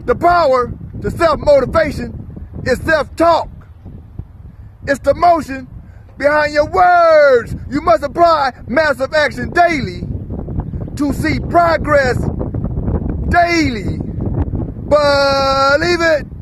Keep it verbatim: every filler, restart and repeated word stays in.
The power to self-motivation is self-talk. It's the motion behind your words. You must apply massive action daily to see progress daily. Believe it.